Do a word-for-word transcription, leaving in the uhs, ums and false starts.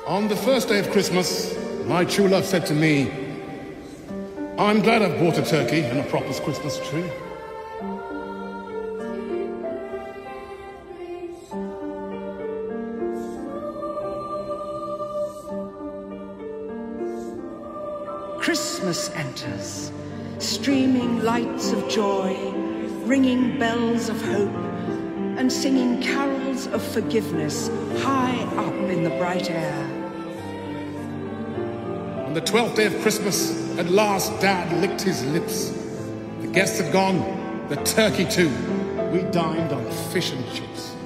On the first day of Christmas, my true love said to me, I'm glad I've bought a turkey and a proper Christmas tree. Christmas enters, streaming lights of joy, ringing bells of hope, and singing carols of forgiveness high up in the bright air. On the twelfth day of Christmas, at last Dad licked his lips. The guests had gone, the turkey too. We dined on fish and chips.